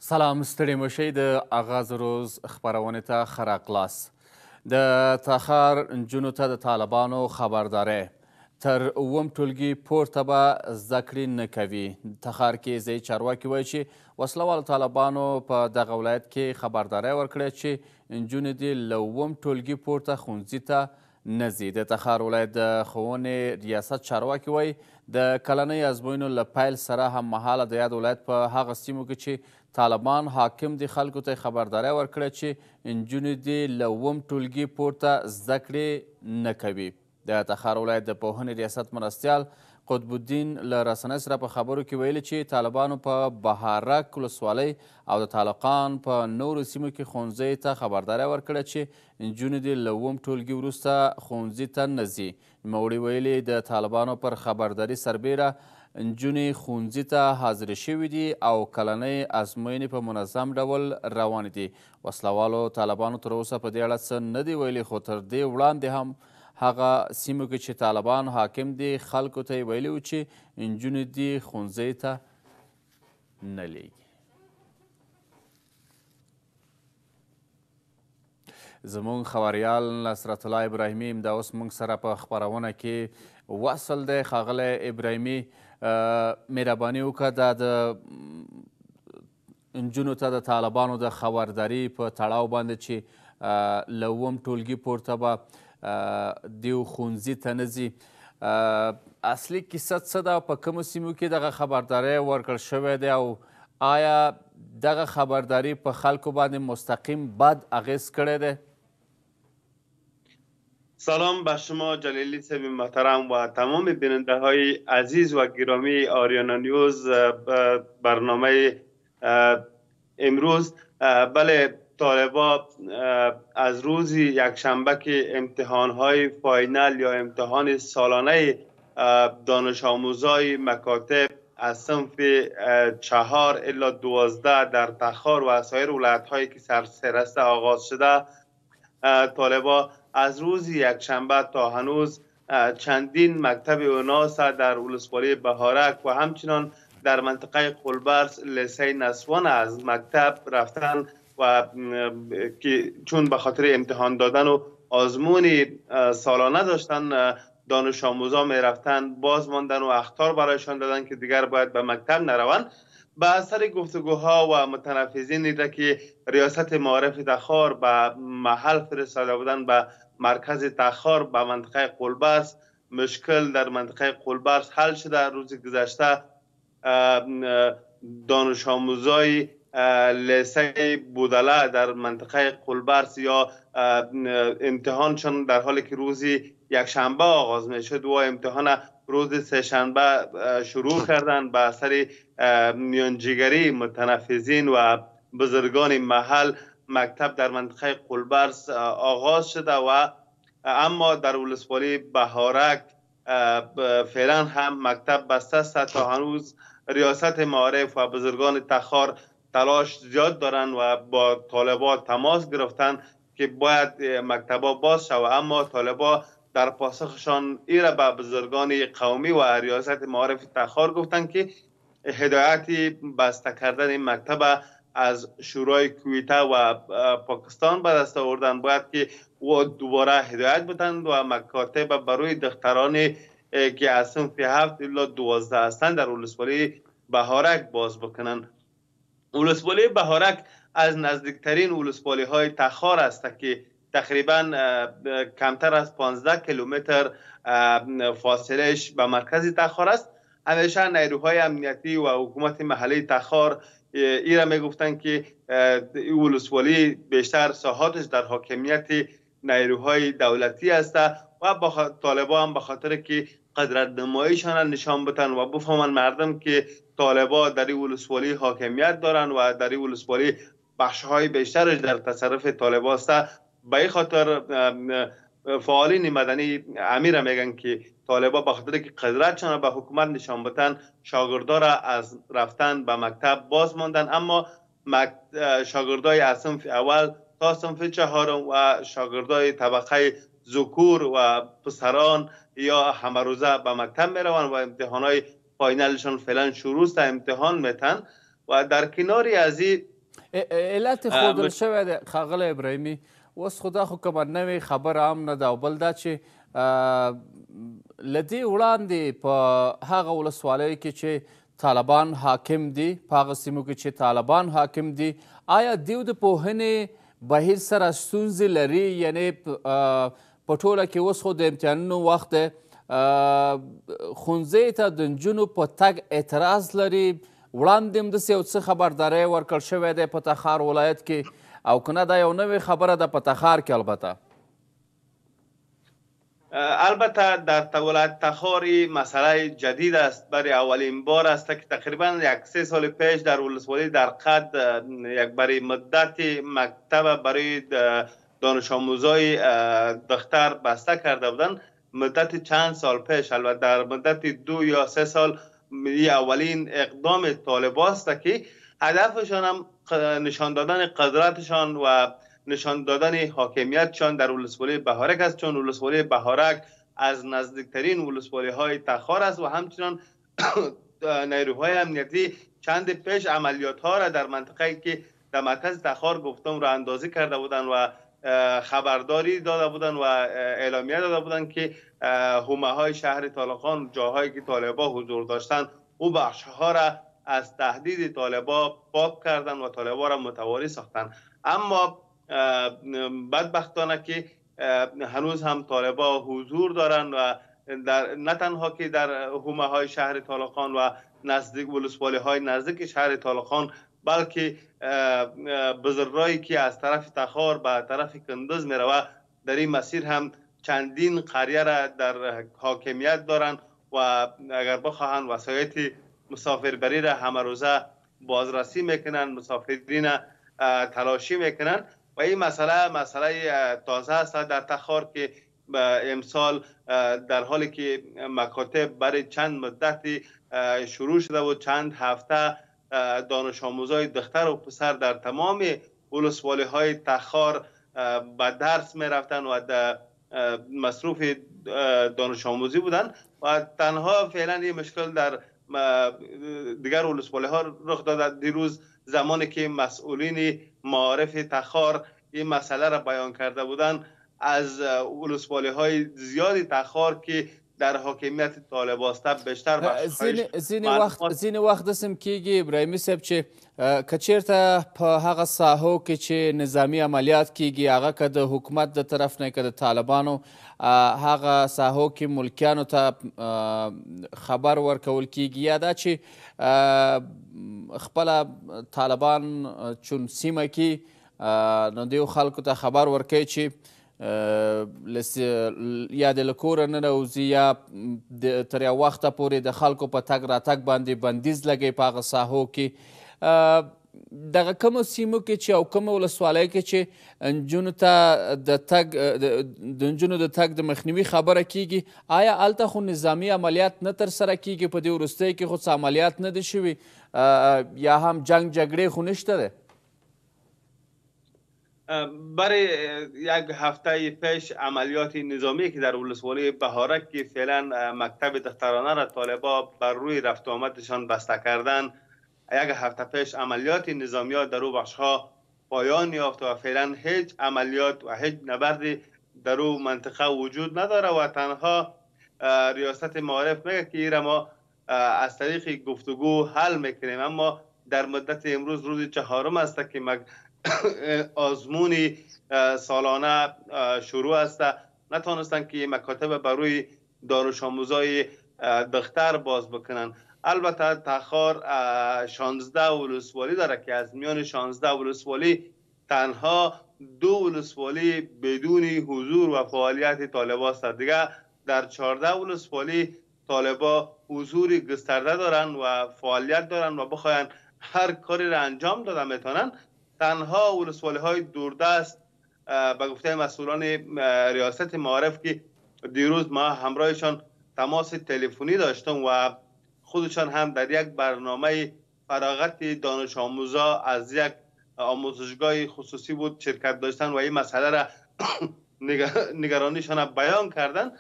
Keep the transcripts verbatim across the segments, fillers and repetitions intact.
سلام ستړي مشئ د آغاز روز خپرونې ته ښه راغلاست. د تخار نجونو ته د طالبانو خبرداری تر اووم ټولګي پورته به زده کړې نه کوي. تخار کې ځایي چارواکي وایي چې وسله طالبانو په دغه ولایت کې خبرداری ورکړې چې نجونې دې له اووم ټولګي پورته ښوونځي ته نه ځي. د تخار ولایت د ښوونې ریاست چارواکي وایي د کلنۍ ازموینو له پیل سره هممهاله د یاد ولایت په هغه سیمو کې چې طالبان حاکم دي خلکو ته خبرداری ورکړه چې نجونې دې له اووم ټولګي پورته زده کړې نه کوي. د تخار ولایت د پوهنې ریاست مرستیال قطب الدین له رسنۍ سره په خبرو کې ویلي چې طالبانو په بهارک ولسوالۍ او د طالقان په نورو سیمو کې ښوونځیو ته خبرداری ورکړه چې نجونې دې له اووم ټولګي وروسته ښوونځي ته نه ځي. نوموړي ویلي د طالبانو پر خبرداري سربیره نجونې ښوونځي ته حاضرې شوي دي او کلنۍ ازموینې په منظم ډول روانې دي. وسلوالو طالبانو تر اوسه په دې اړه څه نه دي ویلي، خو تر دې وړاندې هم هغه سیمو کې چې طالبان حاکم دي خلکو ته یې ویلي وو چې نجونې دې ښوونځیو ته نه لیږي. زموږ خبریال نصرت الله ابراهیمي همدا اوس موږ سره په خپرونه کې وصل دی. ښاغلی ابراهیمي، مهرباني وکړه دا د نجونو ته د طالبانو د خبرداري په تړاو باندې چې له اووم ټولګي پورته به دیو ښوونځي ته نه ځي، اصلي کیسه څه ده؟ په کومو سیمو کې دغه خبرداری ورکړل شوی دی او آیا دغه خبرداری په خلکو باندې مستقیم بد اغیز کړی دی؟ سلام به شما جلیلی صاحب محترم و تمام بیننده های عزیز و گرامی آریانا نیوز برنامه امروز. بله، طالبان از روز یکشنبه که امتحان های فاینال یا امتحان سالانه دانش آموزای مکاتب از صنف چهار الی دوازده در تخار و سایر ولایت هایی که سرسرست آغاز شده، طالبان از روز یکشنبه تا هنوز چندین مکتب اوناس در ولسوالی بهارک و همچنان در منطقه قلبرس لیسه نسوان از مکتب رفتن و که چون به خاطر امتحان دادن و آزمون سالانه داشتن دانش آموزا می رفتن باز ماندن و اخطار برایشان دادن که دیگر باید به مکتب نروند. به اثر گفتگوها و متنفذین را که ریاست معارف تخار به محل فرستاده بودن به مرکز تخار به منطقه قلبرس، مشکل در منطقه قلبرس حل شده. روز گذشته دانش آموزای لیسه بودله در منطقه قلبرس یا امتحانشان در حالی که روزی یک شنبه آغاز می شد و امتحان روز سه شنبه شروع کردن. به اثر میانجیگری متنفذین و بزرگان محل مکتب در منطقه قلبرس آغاز شده و اما در ولسوالی بهارک فعلا هم مکتب بسته است. تا هنوز ریاست معارف و بزرگان تخار تلاش زیاد دارن و با طالبان تماس گرفتن که باید مکتبا باز شود، اما طالبان در پاسخشان ایره به بزرگان قومی و ریاست معارف تخار گفتن که هدایتی بسته کردن این مکتب از شورای کویته و پاکستان به دست آوردن، باید که و دوباره هدایت بدن و مکاتب برای دختران که از صنف هفت الی دوازده هستند در ولسوالی بهارک باز بکنن. ولسوالی بهارک از نزدیکترین ولسوالی های تخار است که تقریبا کمتر از پانزده کیلومتر فاصلهش به مرکز تخار است. همیشه نیروهای امنیتی و حکومت محلی تخار ایرا میگفتن که ولسوالی بیشتر ساحاتش در حاکمیت نیروهای دولتی است و با طالبان هم به خاطر که قدرت نماییشان نشان بدن و بفهمن مردم که طالبان در ولسوالی حاکمیت دارن و در ولسوالی بخش‌های بیشترش در تصرف طالبان است. به این خاطر فعالین مدنی امیر میگن که طالبان به خاطر که قدرتشان به حکومت نشان بدن شاگردا را از رفتن به مکتب باز ماندن، اما شاگردای از صنف اول تا صنف چهارم و شاگردای طبقه ذکور و پسران یا همروزه به مکتب میروند و امتحانات فاینالشان فعلا شروع است، امتحان میتن و در کناری از این علت ښودل شوی دی ښاغلی ابراهیمي. اوس خو دا خو کومه نوې خبره هم نه ده او بل دا چې له دې وړاندې په هغه ولسوالیو کې چې طالبان حاکم دي، په هغه سیمو کې چې طالبان حاکم دي، آیا دوی د پوهنې بهیر سره ستونزې لري؟ یعنې په ټوله کې اوس خو د امتحانونو وخت دی، ښوونځیو ته د نجونو په تګ اعتراض لري. وړاندې هم داسې یو څه خبرداری ورکړل شوی دی په تخار ولایت کې، او که نه دا یو نوې خبره ده په تخار کې. البته البته در ولایت تخار مسئله جدید است، برای اولین بار است که تقریبا یک سه سال پیش در ولسوالی در قد یک برای مدت مکتب برای دانش آموزای دختر بسته کرده بودند. مدت چند سال پیش، البته در مدت دو یا سه سال، این اولین اقدام طالبان است که هدفشان هم نشان دادن قدرتشان و نشان دادن حاکمیتشان در ولسوالی بهارک است، چون ولسوالی بهارک از نزدیکترین ولسوالی های تخار است و همچنان نیروهای امنیتی چند پیش عملیات ها را در منطقه که در مرکز تخار گفتم را اندازی کرده بودند و خبرداری داده بودند و اعلامیه داده بودند که حومه های شهر طالقان، جاهایی که طالبان حضور داشتند، او بخش ها را از تهدید طالبان پاک کردند و طالبان را متواری ساختند. اما بدبختانه که هنوز هم طالبان حضور دارند و در نه تنها که در حومه های شهر طالقان و نزدیک ولسوالی های نزدیک شهر طالقان، بلکه بزرگایی که از طرف تخار به طرف کندز می روه در این مسیر هم چندین قریه را در حاکمیت دارند و اگر بخواهند وسایط مسافربری را همه روزه بازرسی میکنند، مسافرین تلاشی میکنند و این مسئله مسئله تازه است در تخار که امسال در حالی که مکاتب برای چند مدتی شروع شده و چند هفته دانش آموزای دختر و پسر در تمام ولسوالی های تخار به درس می رفتن و در مصروف دانش آموزی بودن و تنها فعلا این مشکل در دیگر ولسوالی ها رخ داده. دیروز زمانی که مسئولین معارف تخار این مسئله را بیان کرده بودند، از ولسوالی های زیادی تخار که در حاکمیت طالبان است بیشتر بخشایش ځینې وخت داسې کېږي ابراهیمي صاحب چې که چېرته په هغه ساحو کې چې نظامي عملیات کېږي، هغه که د حکومت د طرف نه که د طالبانو هغه ساحو کې ملکیانو ته خبر ورکول کېږي، یا دا چې خپله طالبان چون سیمه کې نو دیو خلکو ته خبر ورکوي چې یا د له کوره ننوځي یا تر یو وخته پورې د خلکو په تګ راتګ باندې بندیز لګوي په هغه ساحو کې. دغه کومو سیمو کې چې او کومو ولسوالیو کې چې نجونو ته د تګ د نجونو د تګ د مخنیوي خبره کېږي، آیا هلته خو نظامي عملیات نه ترسره کېږي؟ په دې وروستیو کې خو څه عملیات نه دي شوي یا هم جنگ جګړې خو نشته دی؟ برای یک هفته پیش عملیات نظامی که در ولسوالی بهارک که فعلا مکتب دخترانه را طالبان بر روی رفت و آمدشان بسته کردن، یک هفته پیش عملیات نظامیات در او بخش ها پایان یافت و فعلا هیچ عملیات و هیچ نبردی در او منطقه وجود نداره و تنها ریاست معارف میگه که این را ما از طریق گفتگو حل میکنیم. اما در مدت امروز روز چهارم است که مگ آزمون سالانه شروع است، نتونستن که مکاتب بروی دانش آموزای دختر باز بکنن. البته تخار شانزده ولسوالی داره که از میان شانزده ولسوالی تنها دو ولسوالی بدون حضور و فعالیت طالبان است. دیگه در چهارده ولسوالی طالبان حضوری گسترده دارن و فعالیت دارن و بخواین هر کاری را انجام داده میتونن. تنها ولسوالی های دوردست به گفته مسئولان ریاست معارف که دیروز ما همراهشان تماس تلفنی داشتم و خودشان هم در یک برنامه فراغت دانش آموزا از یک آموزشگاه خصوصی بود شرکت داشتن و این مسئله را نگرانیشان بیان کردن.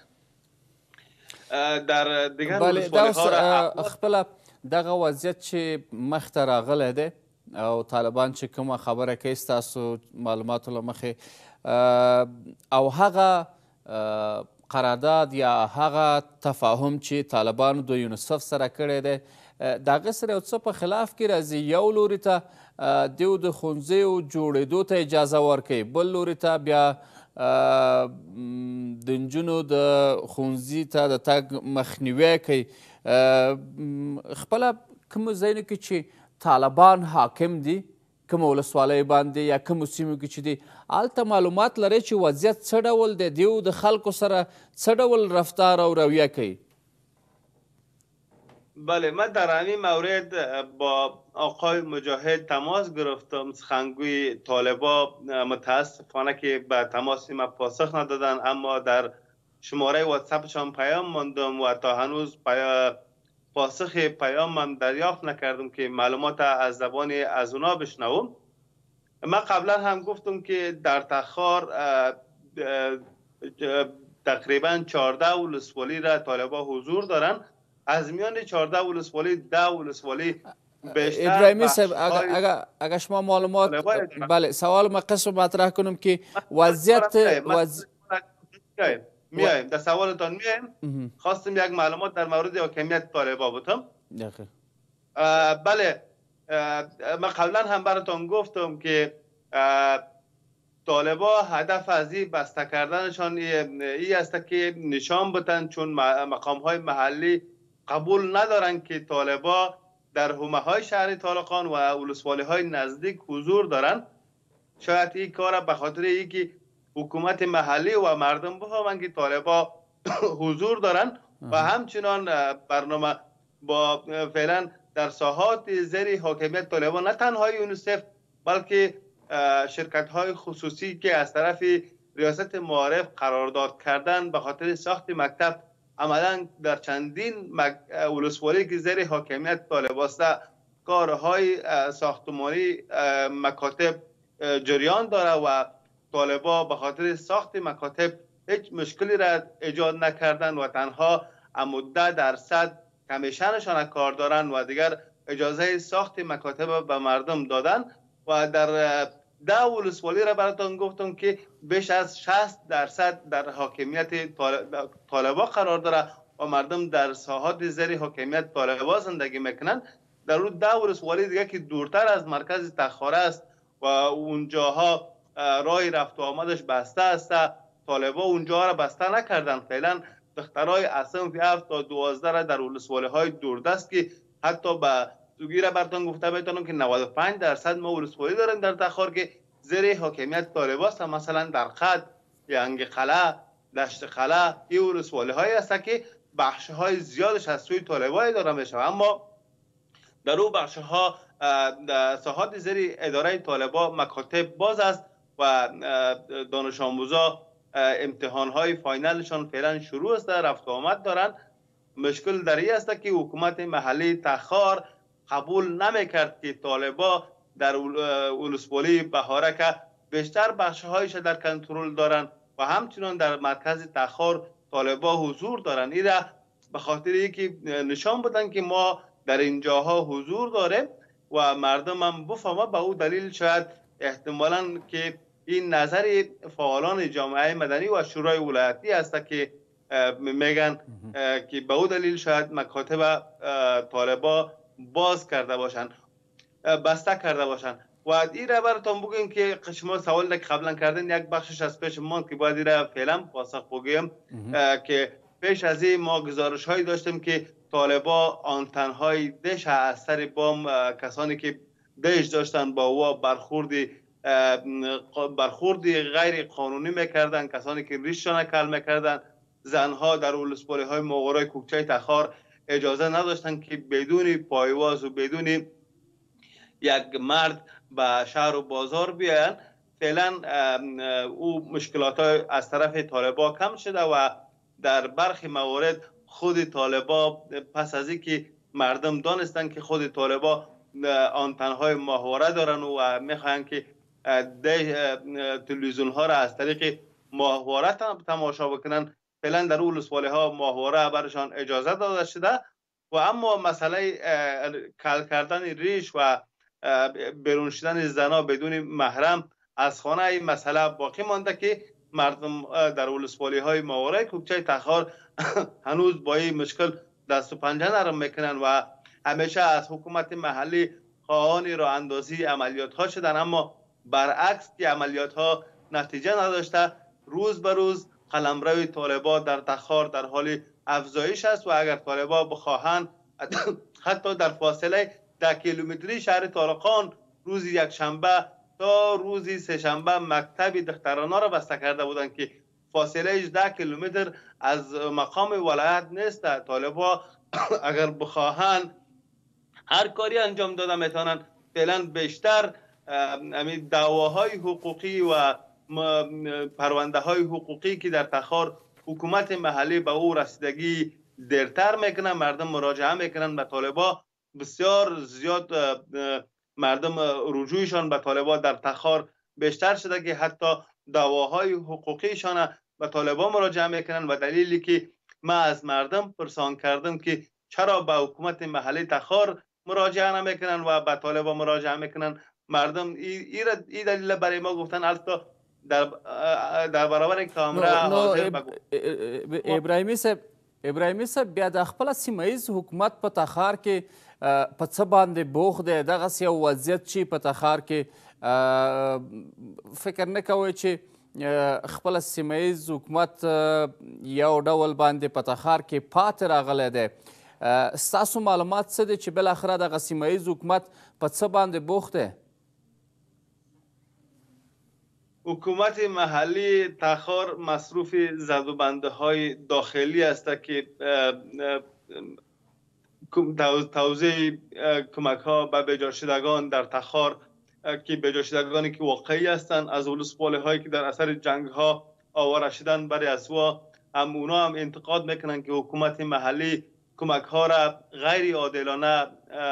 در دیگر ولسوالی ها را خپل دغه وضعیت چې مخته راغلی دی او طالبان چې کومه خبره کوي ستاسو معلوماتو له مخې او هغه قرارداد یا هغه تفاهم چې طالبانو د یونیسف سره کړی دی د هغه سره یو څه په خلاف کې راځي. یو لوري ته دیو د ښوونځیو جوړېدو ته اجازه ورکوي، بل لوري ته بیا د نجونو د ښوونځي ته د تګ مخنیوی کوي. خپله کومو ځایونو کې چې طالبان حاکم دي، کومو ولسوالیو باندې یا کومو سیمو کې چې دي، هلته معلومات لرئ چې وضعیت څه ډول دی؟ دیو د خلکو سره څه ډول رفتار او رویه کوي؟ بله، من در همین مورد با آقای مجاهد تماس گرفتم. سخنگوی طالبا متاسفانه که به تماس ما پاسخ ندادن، اما در شماره واتساپشان پیام ماندم و تا هنوز پیا... پاسخ پیام من دریافت نکردم که معلومات از زبان از اونا بشنوم. من قبلا هم گفتم که در تخار تقریبا چهارده ولسوالی را طالبا حضور دارن. از میان چهارده ولسوالی ده ولسوالی بیشتر ابراهیمی صاحب اگر اگر شما معلومات بله سوال ما قصر مطرح کنم که وضعیت وضع... میایم در سوالتان میایم. خواستم یک معلومات در مورد حاکمیت طالبا بودم. بله، من قبلا هم براتون گفتم که طالبا هدف از این بسته کردنشان ای است که نشان بدن، چون مقام های محلی قبول ندارن که طالبا در حومه های شهر طالقان و ولسوالی های نزدیک حضور دارن. شاید این کار به خاطر اینکه حکومت محلی و مردم بفهمن که طالبا حضور دارن و همچنان برنامه با فعلا در ساحات زیر حاکمیت طالبا نه تنها یونیسف بلکه شرکت های خصوصی که از طرف ریاست معارف قرارداد کردن به خاطر ساخت مکتب عملا در چندین مک... ولسوالی که زیر حاکمیت طالبا است کارهای ساختمانی مکاتب جریان داره و طالبا به خاطر ساخت مکاتب هیچ مشکلی را ایجاد نکردن و تنها ده درصد کمیشنشان کار دارن و دیگر اجازه ساخت مکاتب به مردم دادن و در ده ولسوالی را براتون گفتم که بیش از شصت درصد در حاکمیت طالبا قرار داره و مردم در ساحات زیر حاکمیت طالبا زندگی میکنن. در اون ده ولسوالی دیگه که دورتر از مرکز تخار است و اونجاها راه رفت و آمدش بسته است، طالبا اونجا را بسته نکردن. فعلا دخترای اصنف هفت تا دوازده را در ولسوالی های دوردست که حتی به سوگی را براتون گفته میتونم که نود و پنج درصد ما ولسوالی داریم در تخار که زیر حاکمیت طالبا است. مثلا در خط، ینگ قلعه، دشت قلعه، این ولسوالی های است که بخش های زیادش از سوی طالبا اداره میشه، اما در اون بخش ها ساحات زیر اداره طالبا مکاتب باز است و دانش آموزا امتحان های فاینالشان فعلا شروع است، رفت و آمد دارن. مشکل در این است که حکومت محلی تخار قبول نمیکرد که طالبا در ولسوالی بهارک بیشتر بخش هایش در کنترل دارن و همچنان در مرکز تخار طالبا حضور دارن. این را به خاطر اینکه نشان بدن که ما در اینجاها حضور داره و مردم هم بفهمه. به او دلیل شاید احتمالاً که این نظر فعالان جامعه مدنی و شورای ولایتی است که میگن که به او دلیل شاید مکاتب طالبا باز کرده باشن، بسته کرده باشن. و این را براتون بگیم که شما سوال که قبلا کردن یک بخشش از پیش ما که باید این را فعلا پاسخ بگیم که پیش از این ما گزارش هایی داشتیم که طالبا آنتن های دش از سر بام کسانی که دش داشتن با او برخوردی برخوردی غیر قانونی میکردن، کسانی که ریششان کل میکردن. زنها در ولسوالی های مغورای کوکچه تخار اجازه نداشتن که بدون پایواز و بدون یک مرد به شهر و بازار بیاین. فعلا او مشکلات از طرف طالبا کم شده و در برخی موارد خود طالبا پس از اینکه مردم دانستن که خود طالبا آنتنهای ماهواره دارن و میخواین که تلویزیون ها را از طریق ماهواره تماشا بکنن، فعلا در ولسوالی ها ماهواره برشان اجازه داده شده و اما مسئله کل کردن ریش و بیرون شدن زنا بدون محرم از خانه، این مسئله باقی مانده که مردم در ولسوالی های ماورای کوکچه تخار هنوز با این مشکل دست و پنجه نرم میکنن و همیشه از حکومت محلی خواهان راه اندازی عملیات ها شدن، اما برعکس که عملیات ها نتیجه نداشته، روز به روز قلمرو طالبان در تخار در حال افزایش است و اگر طالبان بخواهند حتی در فاصله ده کیلومتری شهر طارقان روز یک شنبه تا روزی سه شنبه مکتب دخترانه را بسته کرده بودند که فاصله ده کیلومتر از مقام ولایت نیست. طالبان اگر بخواهند هر کاری انجام داده میتونن. فعلا بیشتر همین دعواهای حقوقی و پرونده های حقوقی که در تخار حکومت محلی به او رسیدگی دیرتر میکنن، مردم مراجعه میکنن به طالبان. بسیار زیاد مردم رجوعشان به طالبان در تخار بیشتر شده که حتی دعواهای حقوقیشان به طالبان مراجعه میکنن و دلیلی که ما از مردم پرسان کردم که چرا به حکومت محلی تخار مراجعه نمیکنن و به طالبان مراجعه میکنن، مردم این ای دلیل برای ما گفتن البته در در برابر کامرا حاضر بگو. ابراهیمی صاحب ابراهیمی صاحب بیا د خپل سیمه ایز حکومت په تخار کې په څه باندې بوخ دی، دغسې یو وضعیت چې په تخار کې فکر نه کوئ چې خپل سیمه ایز حکومت یو ډول باندې په تخار کې پاتې راغلی دی. ستاسو معلومات څه دی چې بالاخره دغه سیمه ایز حکومت په څه باندې بوخت دی؟ حکومت محلی تخار مصروف زدوبنده های داخلی است که توزیع کمک ها به بجاشدگان در تخار که بجاشدگانی که واقعی هستند از ولسوالی هایی که در اثر جنگ ها آواره شدن برای اسوا، هم اونا هم انتقاد میکنن که حکومت محلی کمک ها را غیر عادلانه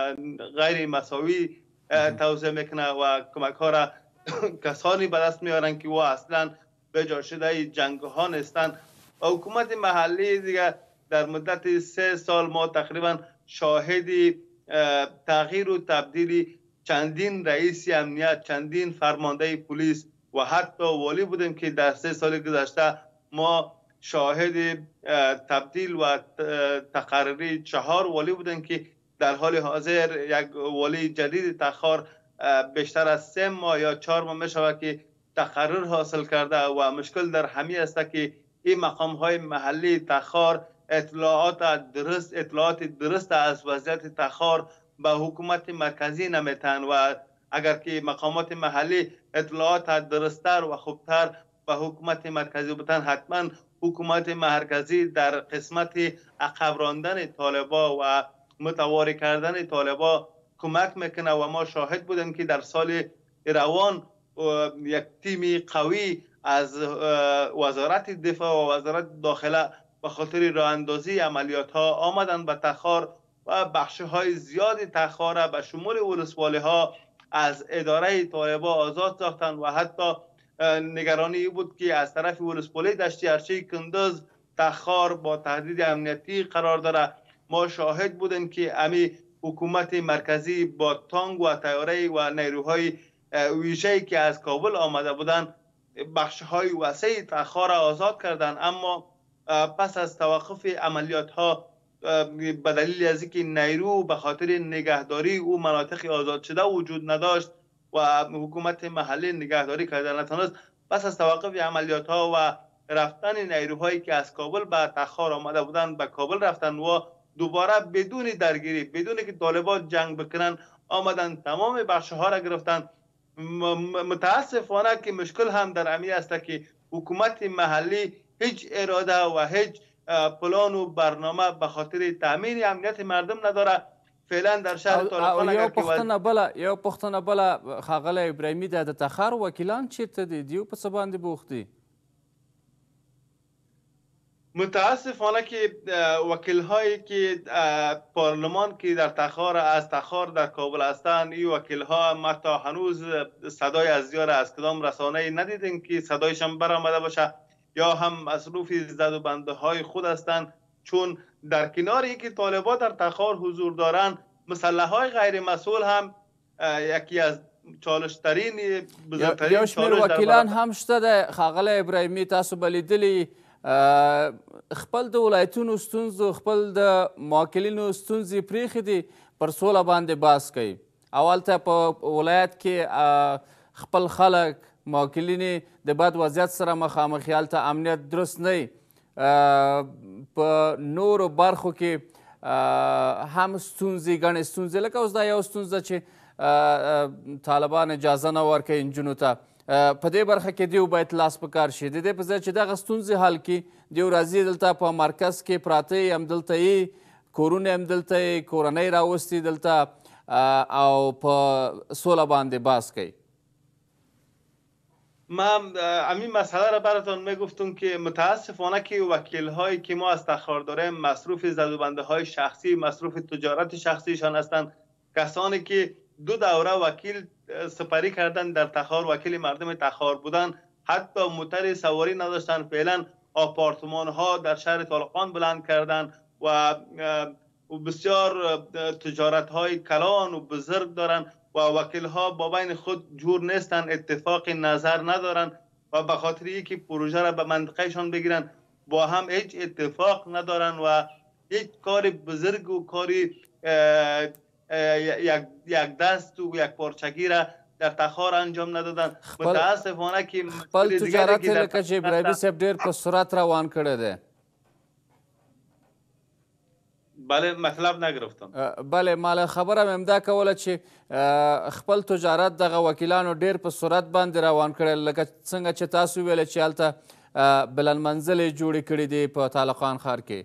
غیر مساوی توزیع میکنه و کمک ها را کسانی به دست میارن که و اصلا بجا شده جنگ ها نیستن. و حکومت محلی دیگه در مدت سه سال ما تقریبا شاهدی تغییر و تبدیلی چندین رئیس امنیت، چندین فرمانده پلیس و حتی والی بودیم که در سه سال گذشته ما شاهد تبدیل و تقرری چهار والی بودیم که در حال حاضر یک والی جدید تخار بیشتر از سه ماه یا چهار ماه می شود که تقرر حاصل کرده و مشکل در همی است که این مقام های محلی تخار اطلاعات درست اطلاعات درست از وضعیت تخار به حکومت مرکزی نمیتن و اگر که مقامات محلی اطلاعات درستتر و خوبتر به حکومت مرکزی بتن، حتما حکومت مرکزی در قسمت عقب راندن طالبان و متواری کردن طالبان کمک میکنه و ما شاهد بودیم که در سال روان یک تیمی قوی از وزارت دفاع و وزارت داخله به خاطر راه اندازی عملیات ها آمدن به تخار و بخش های زیادی تخار به شمول ولسوالی ها از اداره طالبان آزاد ساختن و حتی نگرانی بود که از طرف ولسوالی دشتی ارچه کندز تخار با تهدید امنیتی قرار داره. ما شاهد بودیم که امی حکومت مرکزی با تانگ و طیاره و نیروهای ویژه‌ای که از کابل آمده بودند بخش‌های وسیع تخار آزاد کردند، اما پس از توقف عملیات ها به دلیل از اینکه نیرو به خاطر نگهداری او مناطق آزاد شده وجود نداشت و حکومت محلی نگهداری کرده نتونست، پس از توقف عملیات ها و رفتن نیروهایی که از کابل به تخار آمده بودند به کابل رفتن و دوباره بدون درگیری، بدون که طالبان جنگ بکنن آمدن تمام بخش ها را گرفتن. متاسفانه که مشکل هم در امی است که حکومت محلی هیچ اراده و هیچ پلان و برنامه به خاطر تامین امنیت مردم نداره. فعلا در شهر طالبان یو پښتنه بله یو پښتنه بله ښاغلی ابراهیمي د تخار وکیلان چیرته دي؟ دیو په څه باندې بوخت دي؟ متاسفانه که وکیل هایی که پارلمان که در تخار از تخار در کابل هستند، این وکیل ها ما تا هنوز صدای از یار از کدام رسانه ندیدیم که صدایشان برآمده باشه، یا هم مصروف زد و بنده های خود هستند، چون در کنار اینکه طالبان در تخار حضور دارند مسلح های غیر مسئول هم یکی از چالشترین بزرگترین یو شمیر وکیلان هم شته ده ښاغلی ابراهیمي تاسو به لیدلي خپل د ولایتونو ستونزو خپل د موکلینو ستونزې پرېښې دي پر سوله باندې بحث کوي او هلته په ولایت کې خپل خلک موکلین د بد وضعیت سره مخامخ هلته امنیت درست نه وي په نورو برخو کې هم ستونزې ګڼې ستونزې لکه اوس دا یو ستونزه چې طالبان اجازه نه ورکوي نجونو ته په دې برخه کې دیو باید لاس په کار شي د دې په ځای چې دغه ستونزې حل کړي دیو راځي دلته په مرکز کې پراته یې همدلته یې کورونه همدلته یې کورنۍ راوستي دلته او په سوله باندې بحث کوي من همین مسئله را براتون میگفتم که متاسفانه که وکیل هایی که ما از تخار داریم مصروف زدوبنده های شخصی مصروف تجارت شخصیشان هستند کسانی که دو دوره وکیل سپری کردن در تخار وکیل مردم تخار بودن حتی موتر سواری نداشتن فعلا آپارتمان ها در شهر طالقان بلند کردن و بسیار تجارت های کلان و بزرگ دارن و وکیل ها با بین خود جور نیستن اتفاق نظر ندارن و به خاطر اینکه پروژه را به منطقهشان بگیرن با هم هیچ اتفاق ندارن و هیچ کار بزرگ و کاری یک یک دست و یک پارچگی را در تخار انجام ندادن متاسفانه که خپل تجارت لکه چې ابراهیمي صاحب ډېر په سرعت روان کړی دی بله مطلب نگرفتم بله مال خبره مې همدا کوله چې خپل تجارت دغه وکیلانو ډېر په سرعت باندې روان کړی لکه څنګه چې تاسو ویله چې هلته بلندمنزلې جوړې کړي دي په طالقان ښار کې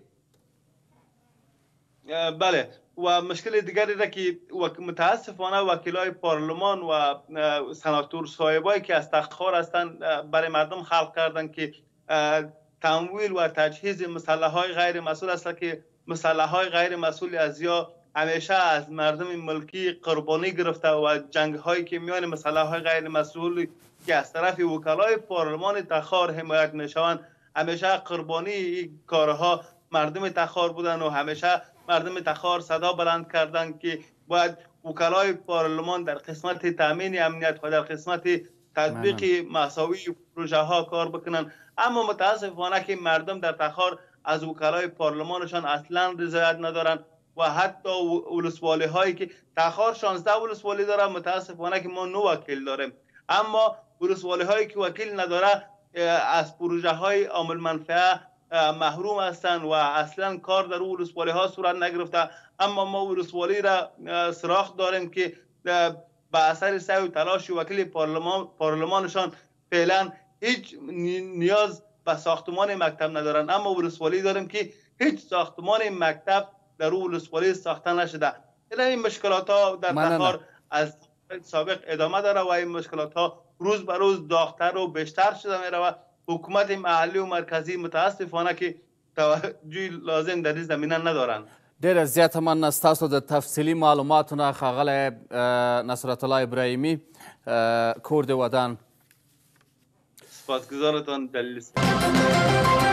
بله و مشکل دیگری را که متاسفانه وکیلای پارلمان و سناتور صاحبایی که از تخار هستند برای مردم خلق کردند که تمویل و تجهیز مسلح های غیر مسئول است که مسلح های غیر مسئول از یا همیشه از مردم ملکی قربانی گرفته و جنگ هایی که میان مسلح های غیر مسئول که از طرف وکلای پارلمان تخار حمایت میشوند همیشه قربانی این کارها مردم تخار بودن و همیشه مردم تخار صدا بلند کردند که باید وکلای پارلمان در قسمت تامین امنیت و در قسمت تطبیق مساوی پروژه ها کار بکنن اما متاسفانه که مردم در تخار از وکلای پارلمانشان اصلا رضایت ندارن و حتی ولسوالی هایی که تخار شانزده ولسوالی داره متاسفانه که ما نو وکیل داریم اما ولسوالی هایی که وکیل نداره از پروژه های عامل منفعه محروم هستند و اصلا کار در ولسوالی ها صورت نگرفته اما ما ولسوالی را سراغ داریم که به اثر سعی و تلاش وکیل پارلمان پارلمانشان فعلا هیچ نیاز به ساختمان مکتب ندارن اما ولسوالی داریم که هیچ ساختمان مکتب در ولسوالی ساخته نشده این مشکلات ها در تخار از سابق ادامه داره و این مشکلات ها روز به روز داغتر و بیشتر شده میره و حکومت محلی و مرکزی متاسفانه که توجه لازم در این زمینه ندارن ډېره زیاته مننه ستاسو د تفصیلي معلوماتو نه ښاغلی نصرت الله ابراهیمي کور د ودان سپاسگزارتان دلیل